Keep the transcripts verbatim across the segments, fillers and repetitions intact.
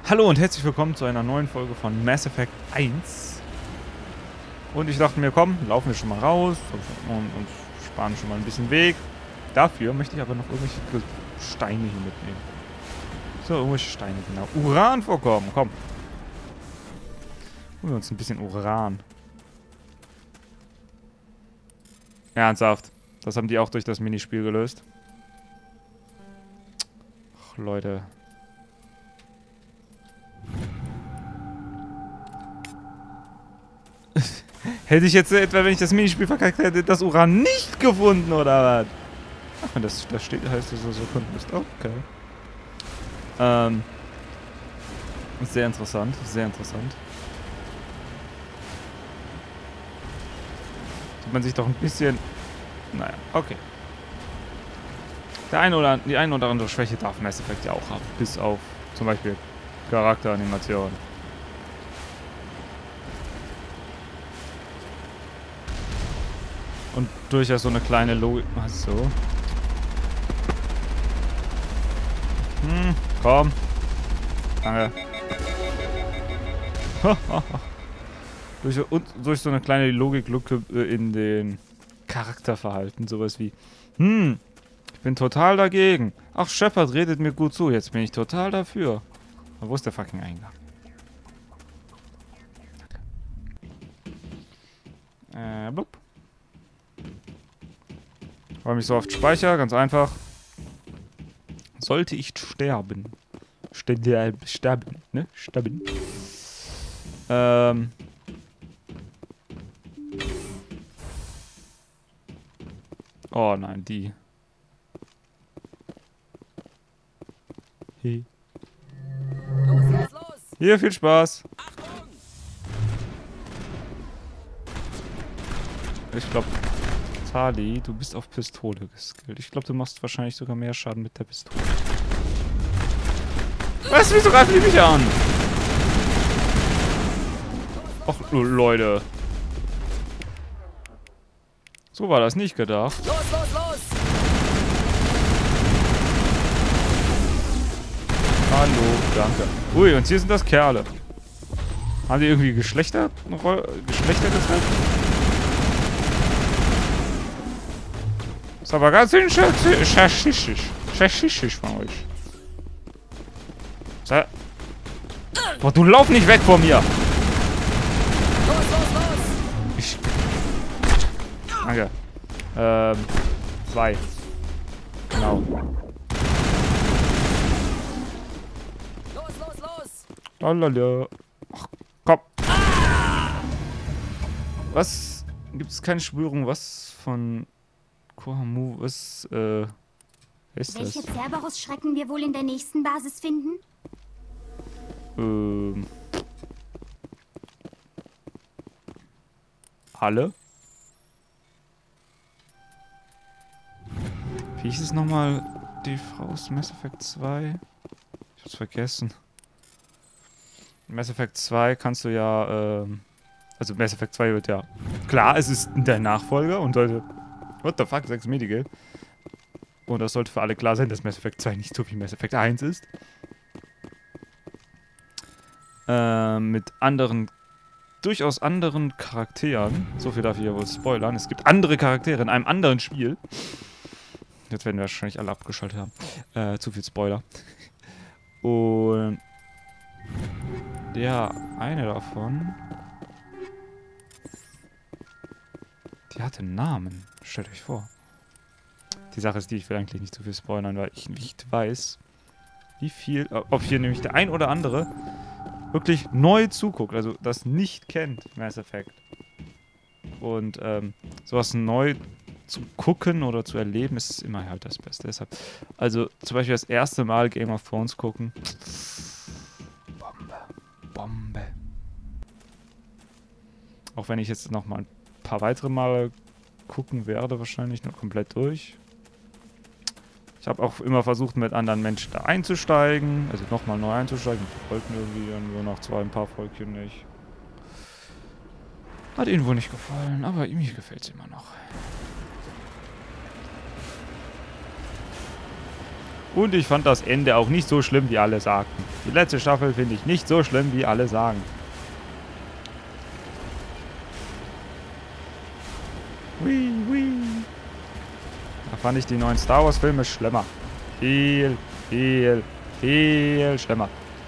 Hallo und herzlich willkommen zu einer neuen Folge von Mass Effect eins. Und ich dachte mir, komm, laufen wir schon mal raus und, und sparen schon mal ein bisschen Weg. Dafür möchte ich aber noch irgendwelche Steine hier mitnehmen. So, irgendwelche Steine, genau. Uran vorkommen, komm. Holen wir uns ein bisschen Uran. Ernsthaft. Das haben die auch durch das Minispiel gelöst. Ach, Leute. Hätte ich jetzt etwa, wenn ich das Minispiel verkackt hätte, das Uran nicht gefunden, oder was? Ach, das, das steht, heißt, dass du so gefunden bist. Okay. Ähm. Sehr interessant, sehr interessant. Tut man sich doch ein bisschen... Naja, okay. Der eine oder, die eine oder andere Schwäche darf Mass Effect ja auch haben. Bis auf zum Beispiel Charakteranimation. Und durchaus so eine kleine Logik... Ach so. Hm, komm. Danke. durch, und durch so eine kleine Logiklücke in den Charakterverhalten. Sowas wie... Hm, ich bin total dagegen. Ach, Shepard redet mir gut zu. Jetzt bin ich total dafür. Aber wo ist der fucking Eingang? Äh, blub. Weil ich so oft speichere, ganz einfach. Sollte ich sterben. Sterben, sterben, ne? Sterben. Ähm. Oh nein, die. Hey. Los, los, los! Hier, viel Spaß. Achtung! Ich glaube, Tali, du bist auf Pistole geskillt. Ich glaube, du machst wahrscheinlich sogar mehr Schaden mit der Pistole. Was? Wieso greifen die mich an? Och, Leute. So war das nicht gedacht. Los, los, los! Hallo, danke. Ui, und hier sind das Kerle. Haben die irgendwie Geschlechter, Geschlechter getrennt? Ist aber ganz schön schaschisch. Schaschisch von euch. So. Boah, du lauf nicht weg von mir! Los, los, los! Ich. Danke. Ähm. Zwei. Genau. Los, los, los! Lalala. Ach, komm. Was? Gibt es keine Spürung, was von Kohamu, was, äh, ist das? Welche Cerberus-Schrecken wir wohl in der nächsten Basis finden? Ähm. Alle? Wie hieß es nochmal? Die Frau aus Mass Effect zwei? Ich hab's vergessen. In Mass Effect zwei kannst du ja, ähm. Also Mass Effect zwei wird ja. Klar, es ist der Nachfolger und sollte. What the fuck, sechs Medigel. Und das sollte für alle klar sein, dass Mass Effect zwei nicht so wie Mass Effect eins ist. Ähm, mit anderen, durchaus anderen Charakteren. So viel darf ich ja wohl spoilern. Es gibt andere Charaktere in einem anderen Spiel. Jetzt werden wir wahrscheinlich alle abgeschaltet haben. Äh, zu viel Spoiler. Und der eine davon, die hatte einen Namen. Stellt euch vor. Die Sache ist die, ich will eigentlich nicht zu viel spoilern, weil ich nicht weiß, wie viel, ob hier nämlich der ein oder andere wirklich neu zuguckt, also das nicht kennt, Mass Effect. Und ähm, sowas neu zu gucken oder zu erleben, ist immer halt das Beste. Deshalb, also zum Beispiel das erste Mal Game of Thrones gucken. Bombe. Bombe. Auch wenn ich jetzt noch mal ein paar weitere Male gucken werde, wahrscheinlich noch komplett durch. Ich habe auch immer versucht, mit anderen Menschen da einzusteigen. Also nochmal neu einzusteigen. Die wollten irgendwie dann nur noch zwei, ein paar Volkchen nicht. Hat ihnen wohl nicht gefallen, aber mir gefällt es immer noch. Und ich fand das Ende auch nicht so schlimm, wie alle sagten. Die letzte Staffel finde ich nicht so schlimm, wie alle sagen. Hui, hui. Da fand ich die neuen Star Wars Filme schlimmer. Viel, viel, viel schlimmer.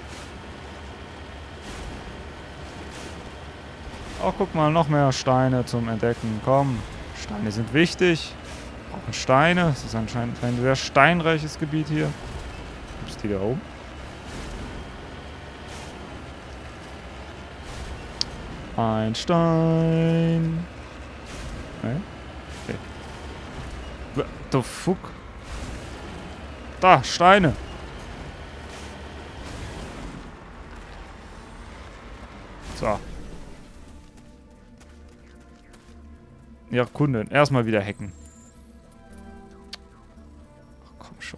Oh, guck mal, noch mehr Steine zum Entdecken. Komm, Steine sind wichtig. Wir brauchen Steine. Es ist anscheinend ein sehr steinreiches Gebiet hier. Gibt es die da oben? Ein Stein. Okay. Okay. What the fuck? Da, Steine. So. Ja, Kunden. Erstmal wieder hacken. Ach, komm schon.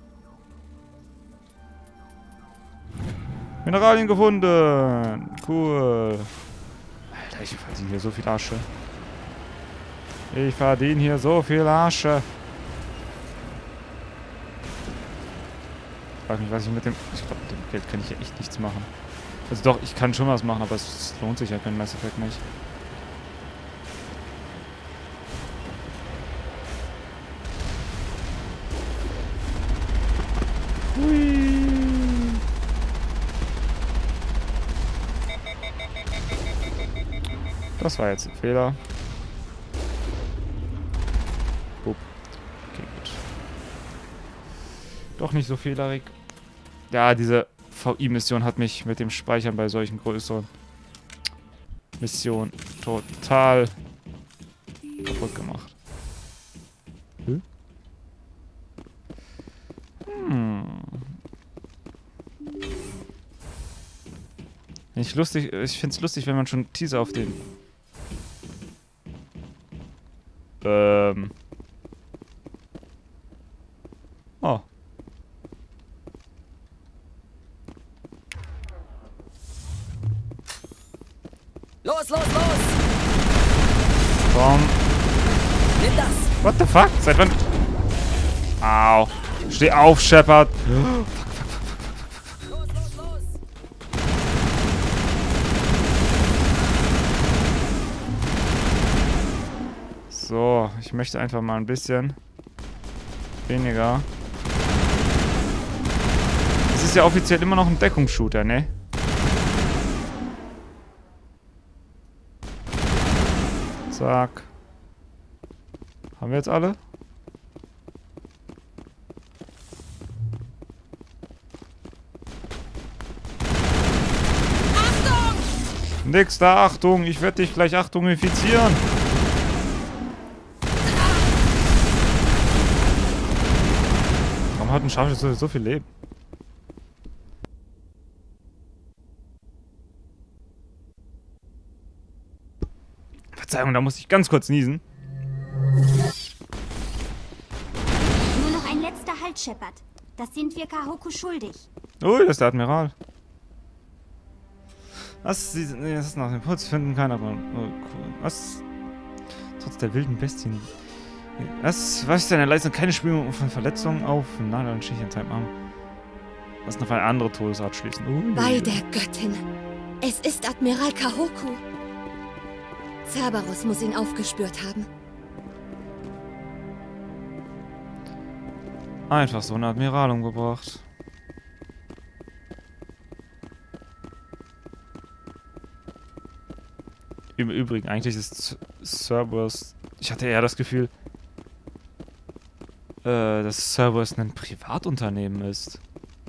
Mineralien gefunden. Cool. Alter, ich verdiene hier so viel Asche. Ich verdiene hier so viel Asche. Ich frage mich, was ich mit dem... Ich glaube, mit dem Geld kann ich ja echt nichts machen. Also doch, ich kann schon was machen, aber es lohnt sich ja für den Mass Effect nicht. Hui. Das war jetzt ein Fehler. Upp. Okay, gut. Doch nicht so fehlerig. Ja, diese V I-Mission hat mich mit dem Speichern bei solchen größeren Missionen total kaputt gemacht. Hm? Hm. Ich lustig, ich finde es lustig, wenn man schon Teaser auf den ähm oh. Los, los, los! Komm. Nimm das! What the fuck? Seit wann? Au. Steh auf, Shepard. Los, los, los! So, ich möchte einfach mal ein bisschen weniger. Es ist ja offiziell immer noch ein Deckungsshooter, ne? Zack. Haben wir jetzt alle? Achtung! Nix da, Achtung, ich werde dich gleich Achtungifizieren. Warum hat ein Scharfschütze so viel Leben? Verzeihung, da muss ich ganz kurz niesen. Nur noch ein letzter Halt, Shepard. Das sind wir Kahoku schuldig. Ui, das ist der Admiral. Was? Sie, nee, das ist nach dem Putz finden keiner von. Oh, cool. Was? Trotz der wilden Bestien. Was? Was ist deine Leistung? Keine Spürung von Verletzungen auf Nadel und Stich in Zeit machen. Lass noch eine andere Todesart schließen. Ui. Bei der Göttin. Es ist Admiral Kahoku. Cerberus muss ihn aufgespürt haben. Einfach so einen Admiral umgebracht. Im Übrigen, eigentlich ist Cerberus... Ich hatte eher das Gefühl, äh, dass Cerberus ein Privatunternehmen ist.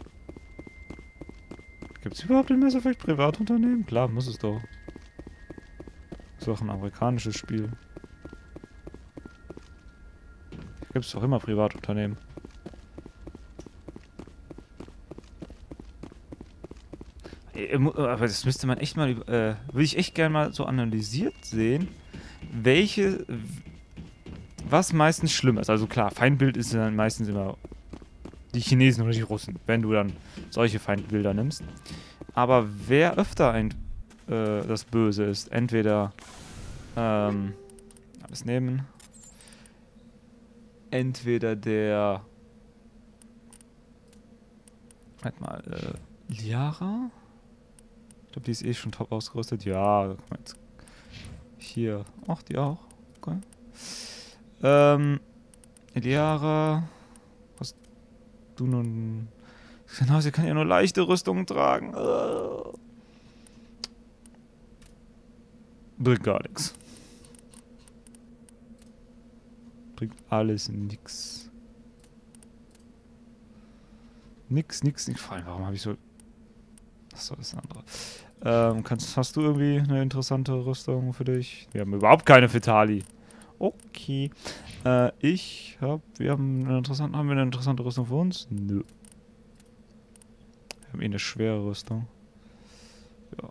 Gibt es überhaupt in Mass Effect Privatunternehmen? Klar, muss es doch. Ist doch ein amerikanisches Spiel. Gibt es doch immer Privatunternehmen. Aber das müsste man echt mal, äh, würde ich echt gerne mal so analysiert sehen, welche, was meistens schlimm ist. Also klar, Feindbild ist dann meistens immer die Chinesen oder die Russen, wenn du dann solche Feindbilder nimmst. Aber wer öfter ein, äh, das Böse ist, entweder, ähm, alles nehmen, entweder der Halt mal, äh, Liara? Ich glaube, die ist eh schon top ausgerüstet. Ja, guck mal jetzt. Hier. Ach, die auch. Okay. Ähm, Liara. Was du nun. Genau, sie kann ja nur leichte Rüstungen tragen. Uh. Bringt gar nichts. Bringt alles nix. Nix, nix, nix. Vor allem, warum habe ich so... Achso, das ist ein anderer. Ähm, kannst, hast du irgendwie eine interessante Rüstung für dich? Wir haben überhaupt keine für Tali. Okay. Äh, ich hab... Wir haben eine interessante... Haben wir eine interessante Rüstung für uns? Nö. Wir haben eh eine schwere Rüstung. Ja.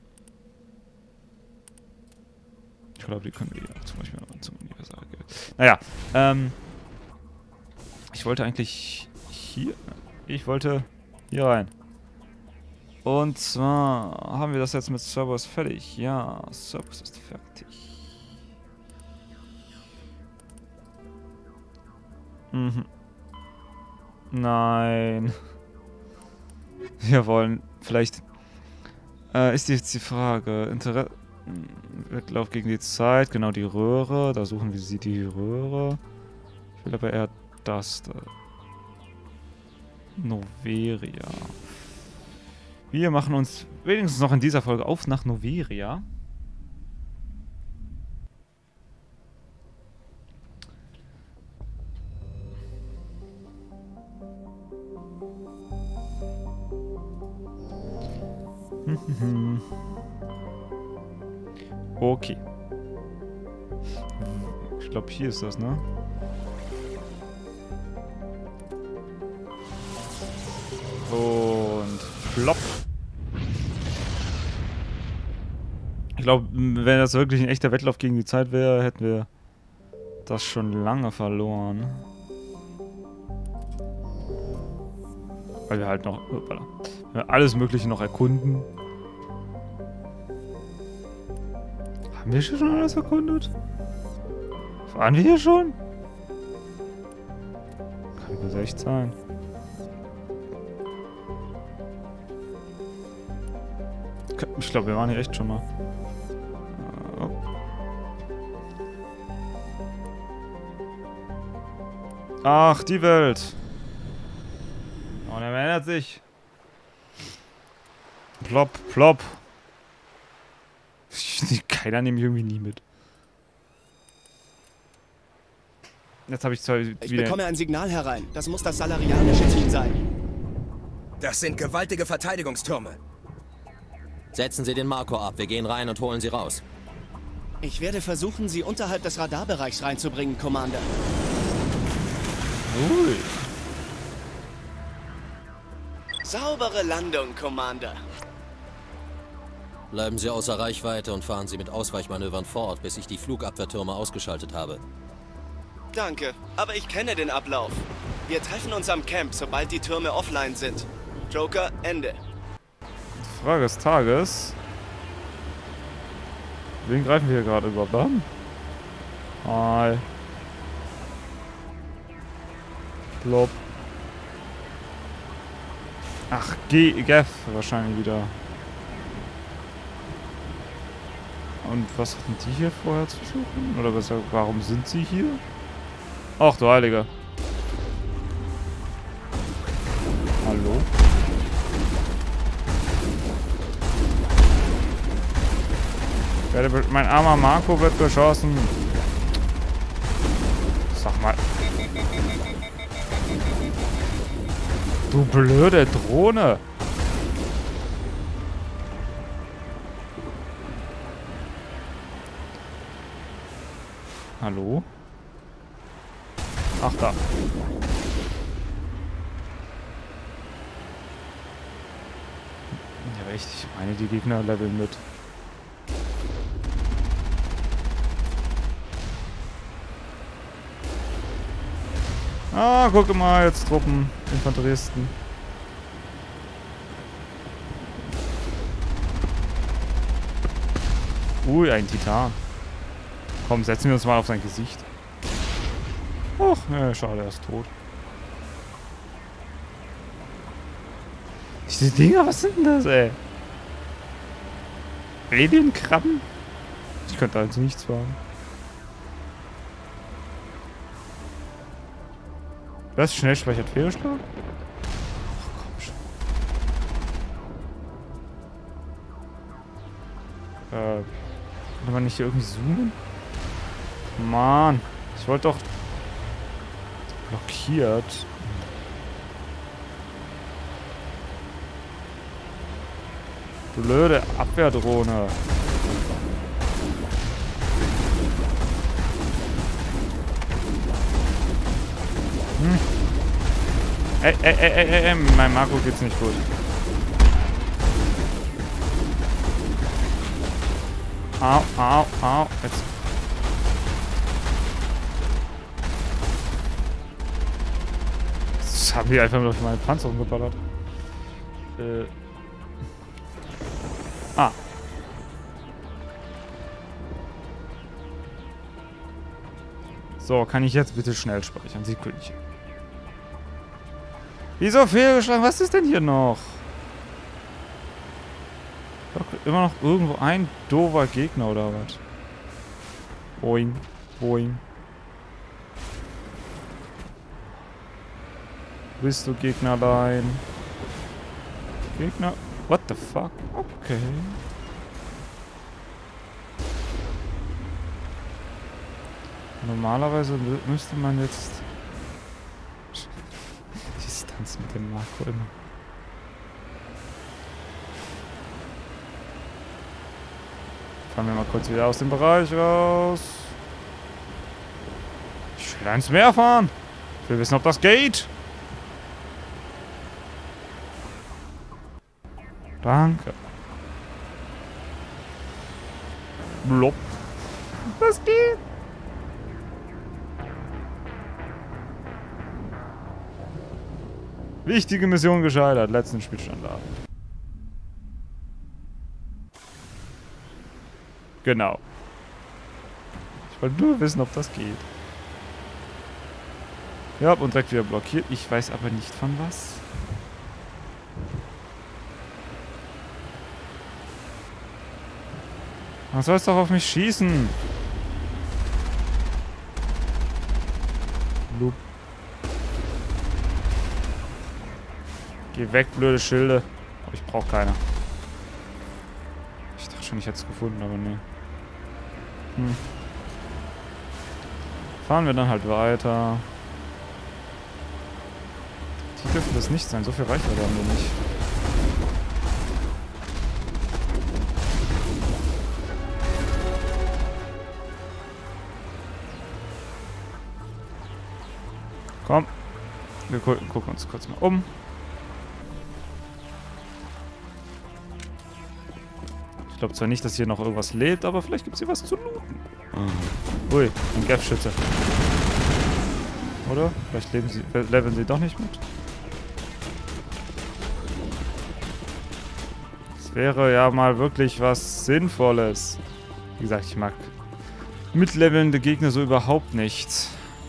Ich glaube, die können wir ja zum Beispiel zum Universal geben. Naja, ähm... Ich wollte eigentlich hier... Ich wollte hier rein. Und zwar haben wir das jetzt mit Cerberus fertig. Ja, Cerberus ist fertig. Mhm. Nein. Wir wollen vielleicht... Äh, ist jetzt die Frage... Interesse... Wettlauf gegen die Zeit. Genau, die Röhre. Da suchen wir sie, die Röhre. Ich will aber eher das da. Noveria. Wir machen uns wenigstens noch in dieser Folge auf nach Noveria. Okay. Ich glaube, hier ist das, ne? Und plopp. Ich glaube, wenn das wirklich ein echter Wettlauf gegen die Zeit wäre, hätten wir das schon lange verloren. Weil wir halt noch... Hoppala, wir alles Mögliche noch erkunden. Haben wir schon alles erkundet? Waren wir hier schon? Kann das echt sein. Ich glaube, wir waren hier echt schon mal. Oh. Ach, die Welt. Und er verändert sich. Plopp, plopp. Keiner nimmt mich irgendwie nie mit. Jetzt habe ich zwar wieder... Ich bekomme ein Signal herein. Das muss das salarianische Team sein. Das sind gewaltige Verteidigungstürme. Setzen Sie den Marco ab. Wir gehen rein und holen Sie raus. Ich werde versuchen, sie unterhalb des Radarbereichs reinzubringen, Commander. Ui. Saubere Landung, Commander. Bleiben Sie außer Reichweite und fahren Sie mit Ausweichmanövern fort, bis ich die Flugabwehrtürme ausgeschaltet habe. Danke, aber ich kenne den Ablauf. Wir treffen uns am Camp, sobald die Türme offline sind. Joker, Ende. Frage des Tages. Wen greifen wir hier gerade überhaupt an? Hi. Plopp. Ach, G Geth wahrscheinlich wieder. Und was hatten die hier vorher zu suchen? Oder was, warum sind sie hier? Ach du Heiliger. Hallo? Werde mein armer Marco wird beschossen. Sag mal. Du blöde Drohne. Hallo? Ach, da. Ja, echt. Ich meine, die Gegner leveln mit. Ah, guck mal, jetzt Truppen, Infanteristen. Ui, ein Titan. Komm, setzen wir uns mal auf sein Gesicht. Ach, ne, schade, er ist tot. Diese Dinger, was sind denn das, ey? Alien-Krabben? Ich könnte also nichts fragen. Was? Schnell speichert Fehlschlag? Ach komm schon. Äh. Kann man nicht hier irgendwie zoomen? Mann. Ich wollte doch. Blockiert. Blöde Abwehrdrohne. Hm. Ey, ey, ey, ey, ey, mein Makro geht's nicht gut. Au, au, au. Jetzt. Jetzt haben die einfach nur durch meine Panzerung geballert. Äh. Ah. So, kann ich jetzt bitte schnell speichern? Sekündchen. Wieso fehlgeschlagen? Was ist denn hier noch? Doch, immer noch irgendwo ein doofer Gegner oder was? Boing, boing. Bist du Gegnerlein? Gegner? What the fuck? Okay. Normalerweise müsste man jetzt... Distanz mit dem Makro immer. Fahren wir mal kurz wieder aus dem Bereich raus. Ich will ins Meer fahren. Ich will wissen, ob das geht. Danke. Blopp. Das geht. Wichtige Mission gescheitert. Letzten Spielstand laden. Genau. Ich wollte nur wissen, ob das geht. Ja, und direkt wieder blockiert. Ich weiß aber nicht von was. Man soll es doch auf mich schießen. Loop. Geh weg, blöde Schilde. Oh, ich brauche keine. Ich dachte schon, ich hätte es gefunden, aber nee. Hm. Fahren wir dann halt weiter. Die dürfen das nicht sein. So viel Reichweite haben wir nicht. Komm. Wir gu gucken uns kurz mal um. Ich glaube zwar nicht, dass hier noch irgendwas lebt, aber vielleicht gibt es hier was zu looten. Mhm. Ui, ein Gaff-Schütze. Oder? Vielleicht leben sie, leveln sie doch nicht mit. Das wäre ja mal wirklich was Sinnvolles. Wie gesagt, ich mag mitlevelnde Gegner so überhaupt nicht.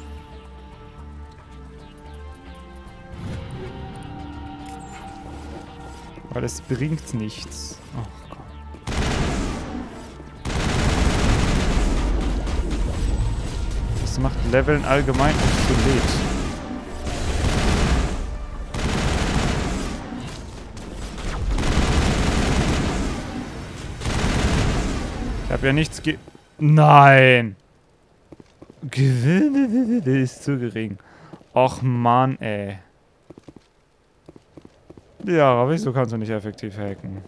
Weil es bringt nichts. Oh Gott. Das macht Leveln allgemein obsolet. Ich habe ja nichts ge... Nein! Gewinne ist zu gering. Och Mann, ey. Ja, aber wieso kannst du nicht effektiv hacken?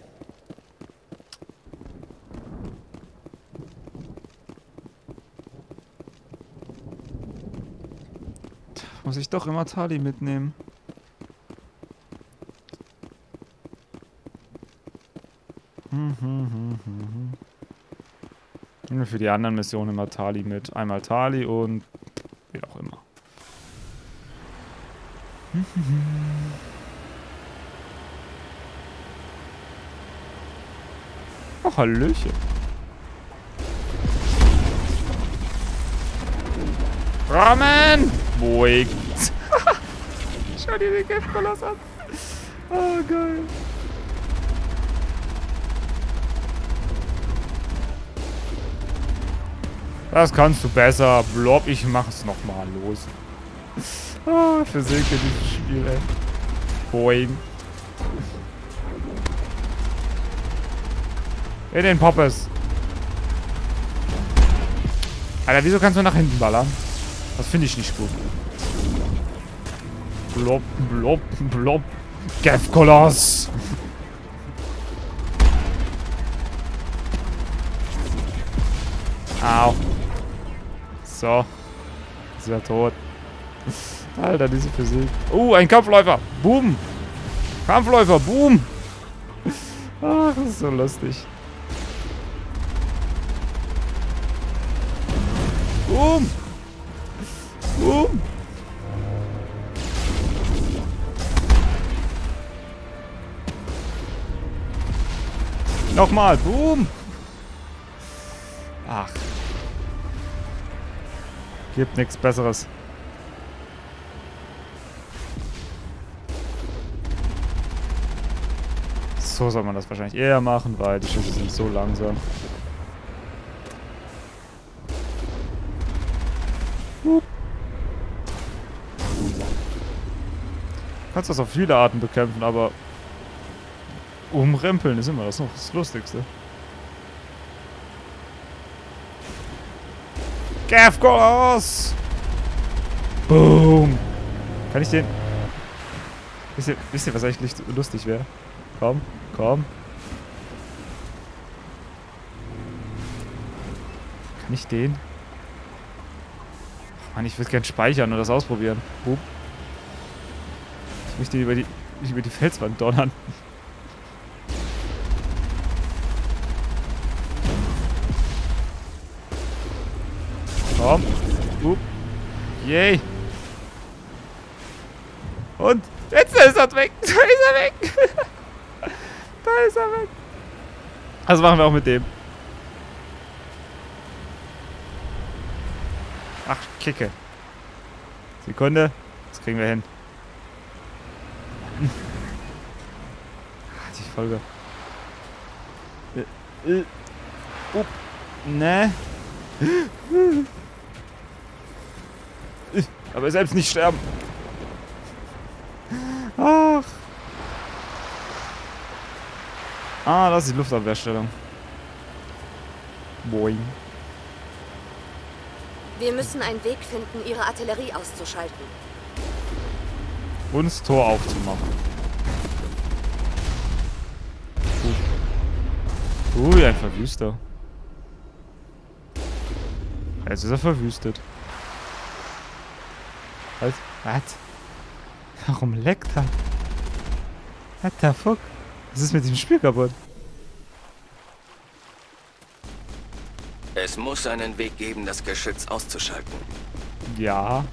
Muss ich doch immer Tali mitnehmen. Hm, hm, hm, hm, hm. Für die anderen Missionen immer Tali mit. Einmal Tali und wie auch immer. Hm, hm, hm. Oh, Hallöchen. Ramen! Boing. Schau dir den Kämpfkoloss an. Oh, geil. Das kannst du besser. Blob, ich mach's nochmal. Los. Ah, versinke dieses Spiel, ey. Boing. In den Poppes. Alter, wieso kannst du nach hinten ballern? Das finde ich nicht gut. Blob, blob, blob. Gef-Koloss. Au. So. Ist ja tot. Alter, diese Physik. Oh, ein Kampfläufer. Boom. Kampfläufer. Boom. Ach, das ist so lustig. Boom. Boom. Nochmal. Boom. Ach. Gibt nichts Besseres. So soll man das wahrscheinlich eher machen, weil die Schüsse sind so langsam. Du kannst das auf viele Arten bekämpfen, aber umrempeln ist immer das noch das Lustigste. Gef-Koloss! Boom! Kann ich den... Wisst ihr, wisst ihr was eigentlich lustig wäre? Komm, komm. Kann ich den? Ach Mann, ich würde gern speichern und das ausprobieren. Boom. Ich möchte über die, über die Felswand donnern. Komm. Uh. Yay. Und jetzt ist er weg. Da ist er weg. Da ist er weg. Das machen wir auch mit dem. Ach, Kicke. Sekunde. Das kriegen wir hin. Die Folge. Äh, äh. Up. Ne. Aber selbst nicht sterben. Ach. Ah, das ist die Luftabwehrstellung. Boing. Wir müssen einen Weg finden, ihre Artillerie auszuschalten. Und das Tor aufzumachen. Ui, uh, ein Verwüster. Jetzt ist er verwüstet. Was? Was? Warum leckt er? What the fuck? Was ist mit dem Spiel kaputt? Es muss einen Weg geben, das Geschütz auszuschalten. Ja.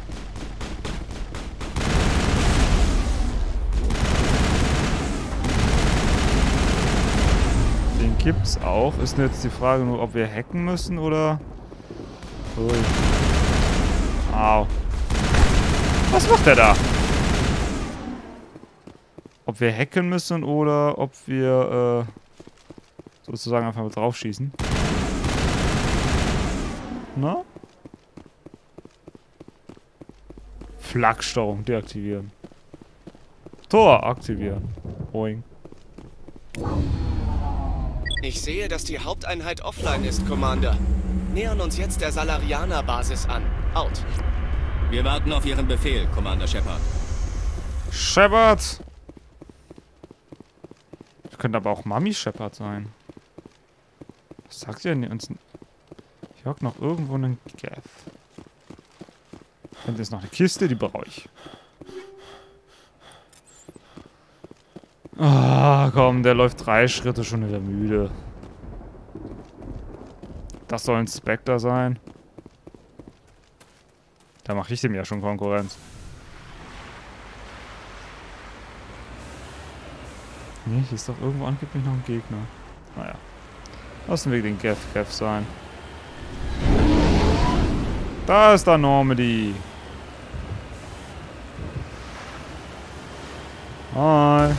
Den gibt's auch. Ist jetzt die Frage nur, ob wir hacken müssen oder... Ui. Au. Was macht der da? Ob wir hacken müssen oder ob wir äh, sozusagen einfach mal drauf schießen. Na? Flaksteuerung deaktivieren. Tor aktivieren. Boing. Ich sehe, dass die Haupteinheit offline ist, Commander. Nähern uns jetzt der Salarianer-Basis an. Out. Wir warten auf Ihren Befehl, Commander Shepard. Shepard! Das könnte aber auch Mami Shepard sein. Was sagt ihr denn uns? Ich hab noch irgendwo einen Geth. Und ist noch eine Kiste, die brauche ich. Ah, komm, der läuft drei Schritte schon wieder müde. Das soll ein Spectre sein. Da mache ich dem ja schon Konkurrenz. Nee, hier ist doch irgendwo angeblich noch ein Gegner. Naja. Lassen wir den Geth Geth sein. Da ist der Normandy. Hi.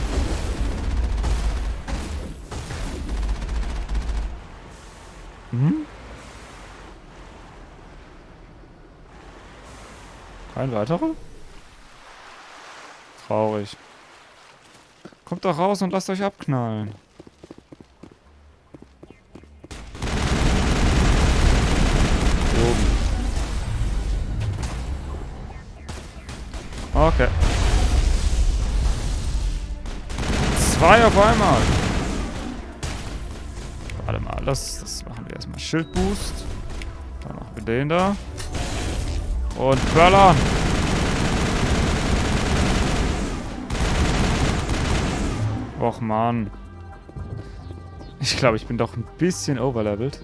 Hm? Kein weiterer? Traurig. Kommt doch raus und lasst euch abknallen. Oben. Okay. Zwei auf einmal. Warte mal, das, das machen wir erstmal. Schildboost. Dann machen wir den da. Und böllern. Och man. Ich glaube, ich bin doch ein bisschen overlevelt.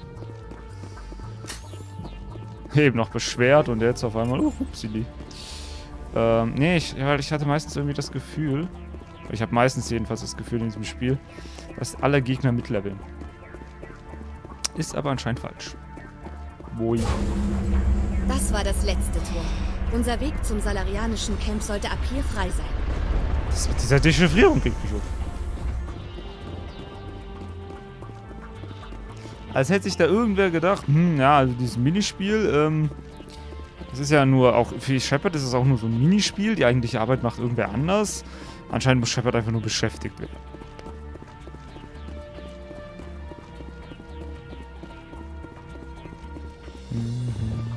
Eben noch beschwert und jetzt auf einmal... Oh, upsili. Ähm, nee, ich, weil ich hatte meistens irgendwie das Gefühl... Ich habe meistens jedenfalls das Gefühl in diesem Spiel, dass alle Gegner mitleveln. Ist aber anscheinend falsch. Boi. Das war das letzte Tor. Unser Weg zum salarianischen Camp sollte ab hier frei sein. Das mit dieser Dechiffrierung kriegt mich auf. Als hätte sich da irgendwer gedacht, hm, ja, also dieses Minispiel, ähm, das ist ja nur, auch für Shepard ist es auch nur so ein Minispiel, die eigentliche Arbeit macht irgendwer anders. Anscheinend muss Shepard einfach nur beschäftigt werden. Mhm.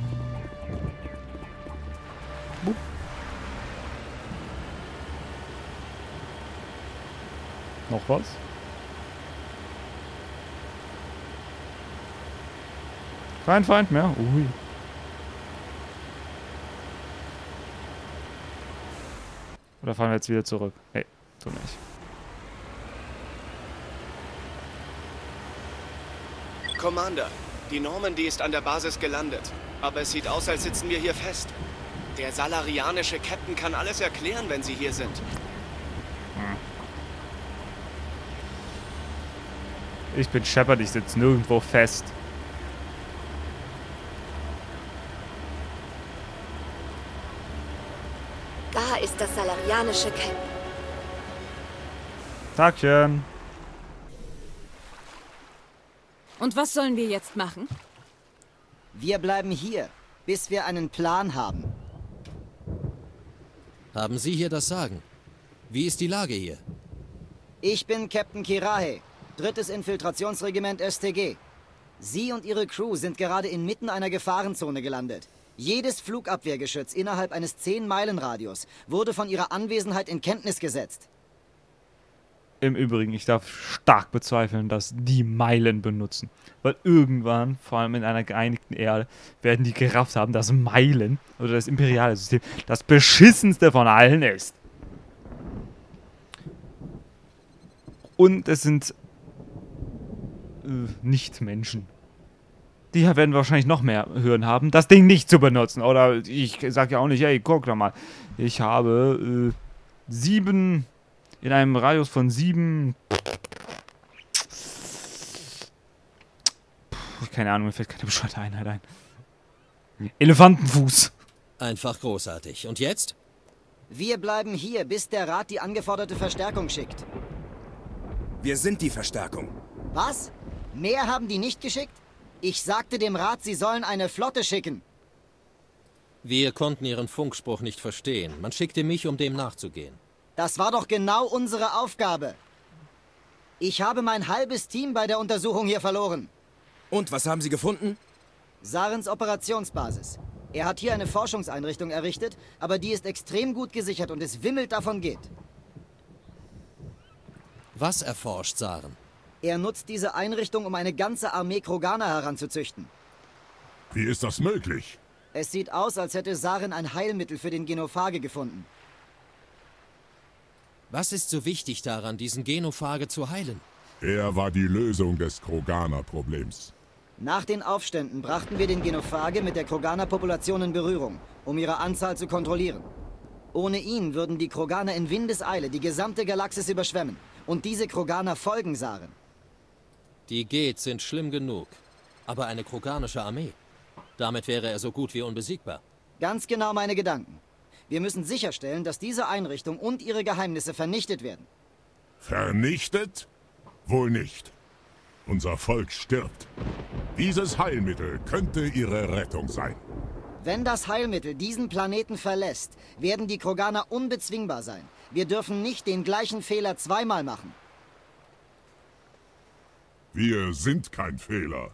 Bup. Noch was? Kein Feind mehr? Ui. Oder fahren wir jetzt wieder zurück? Nee, so nicht. Commander, die Normandy ist an der Basis gelandet. Aber es sieht aus, als sitzen wir hier fest. Der salarianische Captain kann alles erklären, wenn sie hier sind. Hm. Ich bin Shepard, ich sitze nirgendwo fest. Da ist das salarianische Camp. Tagchen. Und was sollen wir jetzt machen? Wir bleiben hier, bis wir einen Plan haben. Haben Sie hier das Sagen? Wie ist die Lage hier? Ich bin Captain Kirahe, drittes Infiltrationsregiment S T G. Sie und Ihre Crew sind gerade inmitten einer Gefahrenzone gelandet. Jedes Flugabwehrgeschütz innerhalb eines zehn Meilen Radius wurde von Ihrer Anwesenheit in Kenntnis gesetzt. Im Übrigen, ich darf stark bezweifeln, dass die Meilen benutzen. Weil irgendwann, vor allem in einer geeinigten Erde, werden die gerafft haben, dass Meilen, oder das imperiale System, das beschissenste von allen ist. Und es sind äh, Nicht-Menschen. Die werden wahrscheinlich noch mehr Hürden haben, das Ding nicht zu benutzen. Oder ich sag ja auch nicht, hey, guck doch mal. Ich habe äh, sieben, in einem Radius von sieben... Puh, keine Ahnung, mir fällt keine bescheuerte Einheit ein. Elefantenfuß. Einfach großartig. Und jetzt? Wir bleiben hier, bis der Rat die angeforderte Verstärkung schickt. Wir sind die Verstärkung. Was? Mehr haben die nicht geschickt? Ich sagte dem Rat, sie sollen eine Flotte schicken. Wir konnten Ihren Funkspruch nicht verstehen. Man schickte mich, um dem nachzugehen. Das war doch genau unsere Aufgabe. Ich habe mein halbes Team bei der Untersuchung hier verloren. Und was haben Sie gefunden? Sarens Operationsbasis. Er hat hier eine Forschungseinrichtung errichtet, aber die ist extrem gut gesichert und es wimmelt davon geht. Was erforscht Saren? Er nutzt diese Einrichtung, um eine ganze Armee Kroganer heranzuzüchten. Wie ist das möglich? Es sieht aus, als hätte Saren ein Heilmittel für den Genophage gefunden. Was ist so wichtig daran, diesen Genophage zu heilen? Er war die Lösung des Kroganer-Problems. Nach den Aufständen brachten wir den Genophage mit der Kroganer-Population in Berührung, um ihre Anzahl zu kontrollieren. Ohne ihn würden die Kroganer in Windeseile die gesamte Galaxis überschwemmen. Und diese Kroganer folgen Saren. Die Geth sind schlimm genug. Aber eine kroganische Armee? Damit wäre er so gut wie unbesiegbar. Ganz genau meine Gedanken. Wir müssen sicherstellen, dass diese Einrichtung und ihre Geheimnisse vernichtet werden. Vernichtet? Wohl nicht. Unser Volk stirbt. Dieses Heilmittel könnte ihre Rettung sein. Wenn das Heilmittel diesen Planeten verlässt, werden die Kroganer unbezwingbar sein. Wir dürfen nicht den gleichen Fehler zweimal machen. Wir sind kein Fehler.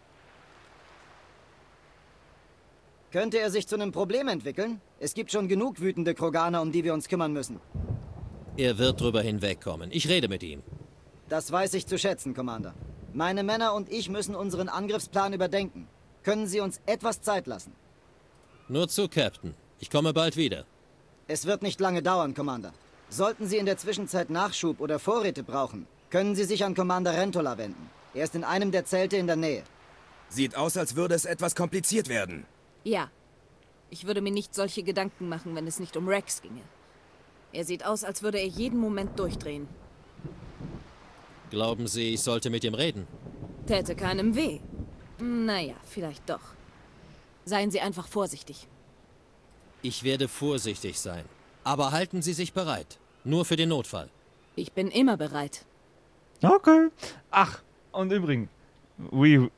Könnte er sich zu einem Problem entwickeln? Es gibt schon genug wütende Kroganer, um die wir uns kümmern müssen. Er wird drüber hinwegkommen. Ich rede mit ihm. Das weiß ich zu schätzen, Commander. Meine Männer und ich müssen unseren Angriffsplan überdenken. Können Sie uns etwas Zeit lassen? Nur zu, Captain. Ich komme bald wieder. Es wird nicht lange dauern, Commander. Sollten Sie in der Zwischenzeit Nachschub oder Vorräte brauchen, können Sie sich an Commander Rentola wenden. Er ist in einem der Zelte in der Nähe. Sieht aus, als würde es etwas kompliziert werden. Ja. Ich würde mir nicht solche Gedanken machen, wenn es nicht um Rex ginge. Er sieht aus, als würde er jeden Moment durchdrehen. Glauben Sie, ich sollte mit ihm reden? Täte keinem weh. Naja, vielleicht doch. Seien Sie einfach vorsichtig. Ich werde vorsichtig sein. Aber halten Sie sich bereit. Nur für den Notfall. Ich bin immer bereit. Okay. Ach, und übrigens. We...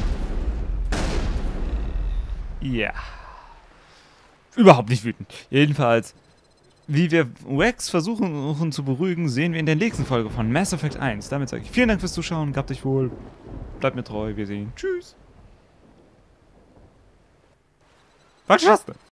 Ja. Überhaupt nicht wütend. Jedenfalls, wie wir Rex versuchen zu beruhigen, sehen wir in der nächsten Folge von Mass Effect eins. Damit sage ich vielen Dank fürs Zuschauen. Gehabt euch wohl. Bleibt mir treu. Wir sehen. Tschüss. Was schaffst du?